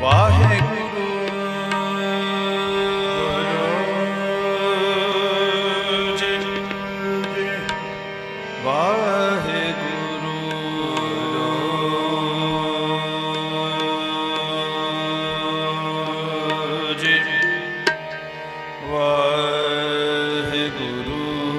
वाहेगुरु जी वाहेगुरु जी वाहेगुरु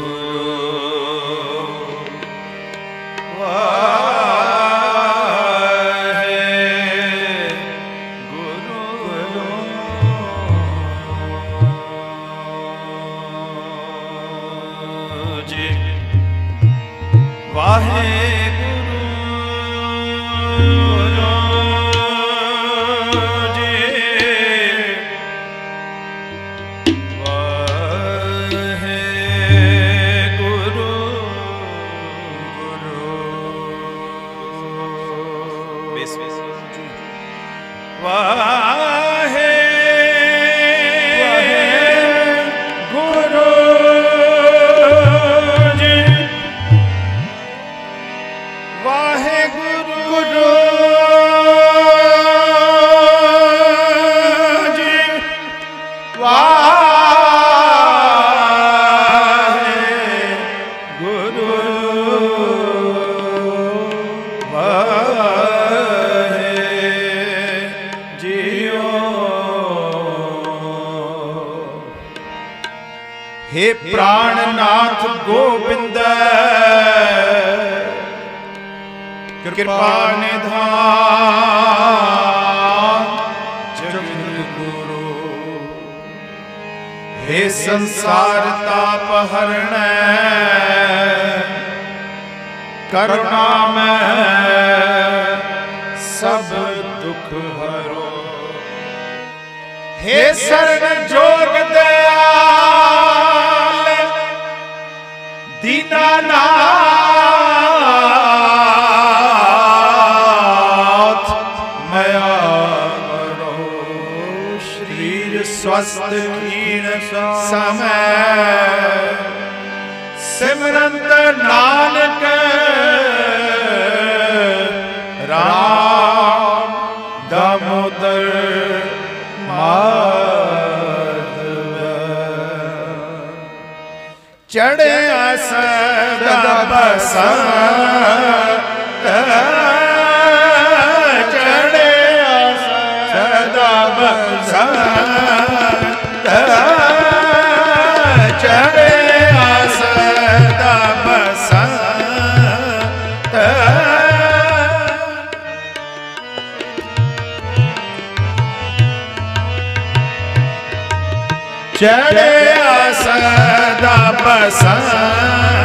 हे प्राणनाथ गोविंद कृपा निधान जगद्गुरु हे संसार ताप हरण करुणा में सब दुख हरो हे शरण जोग दयाल दीनानाथ मया करो शरीर स्वस्थ कीण समय सिमरंत नानक राम दामोदर चढ़े सदा बसंत चढ़े सदा बसंत चढ़े सदा बसंत चढ़े सदा बसंत